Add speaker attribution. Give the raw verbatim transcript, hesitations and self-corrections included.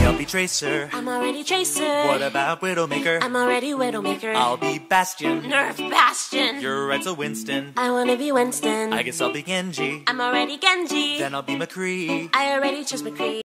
Speaker 1: I'll be Tracer.
Speaker 2: I'm already Tracer.
Speaker 1: What about Widowmaker?
Speaker 2: I'm already Widowmaker.
Speaker 1: I'll be Bastion.
Speaker 2: Nerf Bastion.
Speaker 1: You're right, so Winston.
Speaker 2: I wanna be Winston.
Speaker 1: I guess I'll be Genji.
Speaker 2: I'm already Genji.
Speaker 1: Then I'll be McCree.
Speaker 2: I already chose McCree.